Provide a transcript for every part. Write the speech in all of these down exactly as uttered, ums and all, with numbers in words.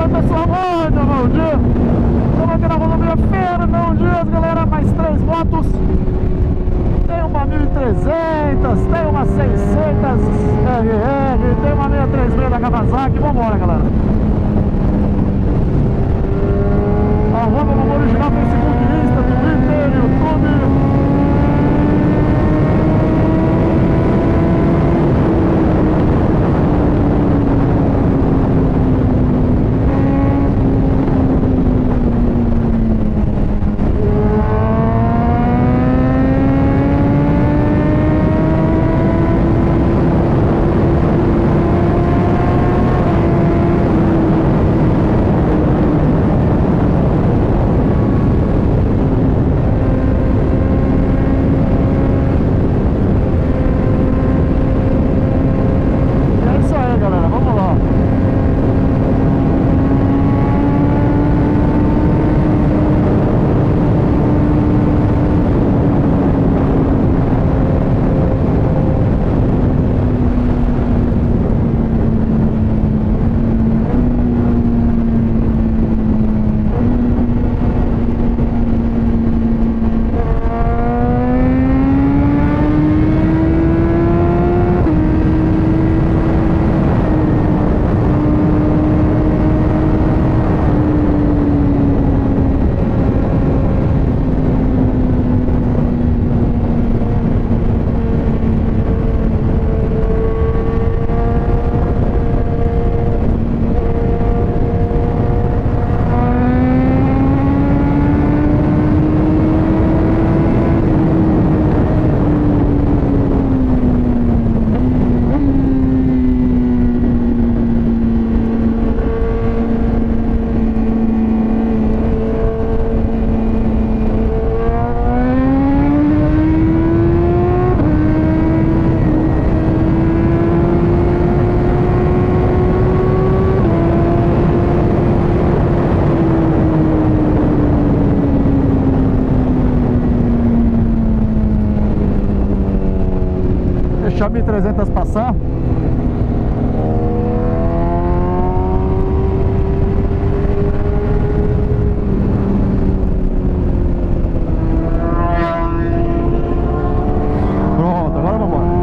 Oi pessoal, muito bom dia. Estamos aqui na rodovia Fernão Dias, galera, mais três motos. Tem uma mil e trezentos, tem uma seiscentos R R, tem uma seiscentos e trinta e seis da Kawasaki. Vambora, galera. Arroba Mambo Original, Facebook, Insta, Twitter, YouTube. Deixa a mil e trezentos passar. Pronto, agora vamos embora.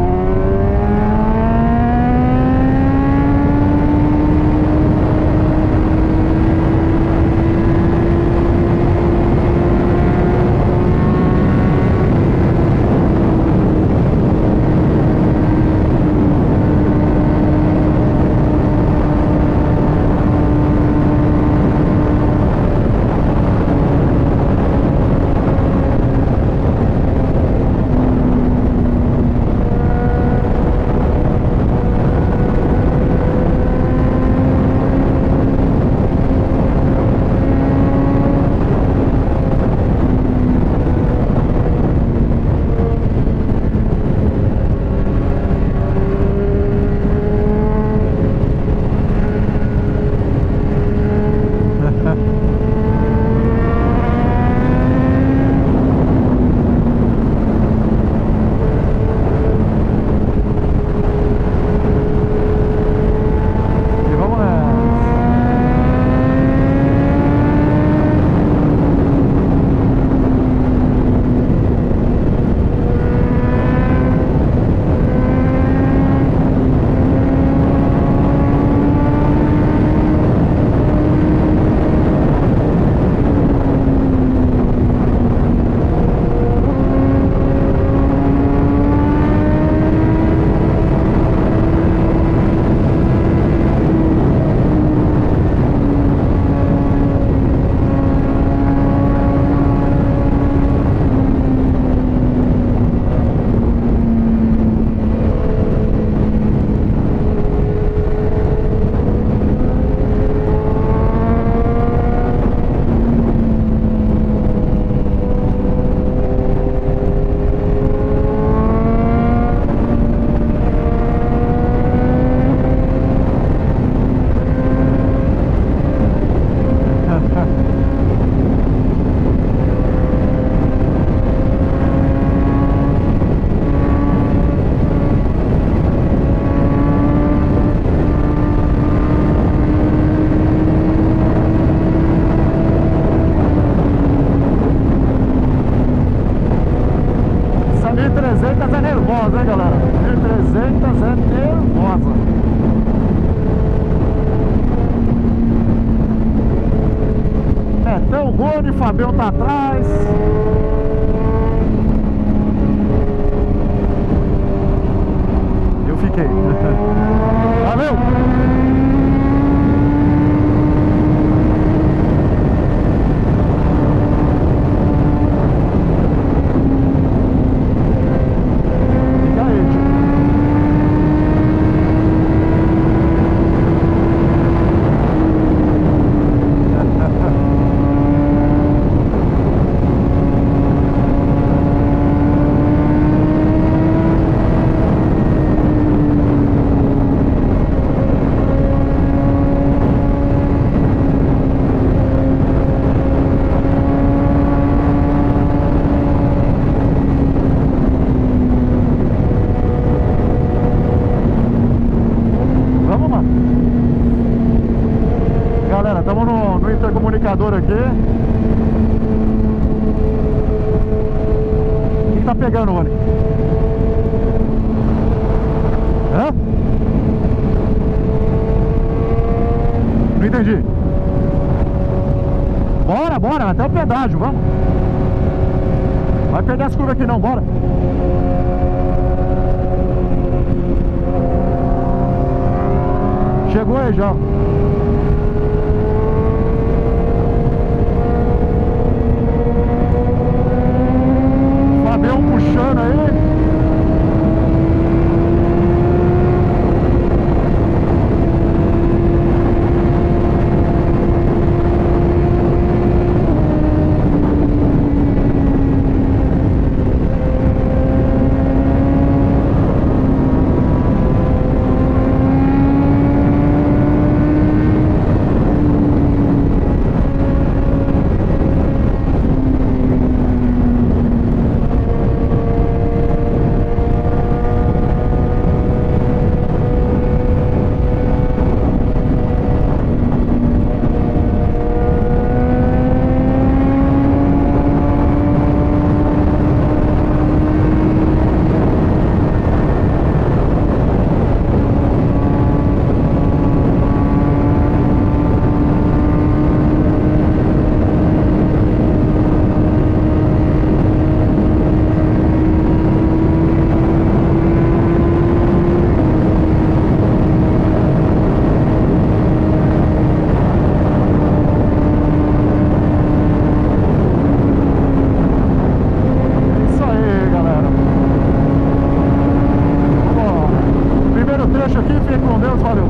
trezentos é nervosa, hein, galera? mil e trezentos é nervosa. Betão, Rony, Fabião tá atrás. Eu fiquei. Valeu! Galera, estamos no, no intercomunicador aqui. O que tá pegando, Rony? Hã? Não entendi. Bora, bora, até o pedágio, vamos. Vai perder as curvas aqui não, bora. Chegou aí já. Fabião puxando aí. Aqui, fique com Deus, valeu!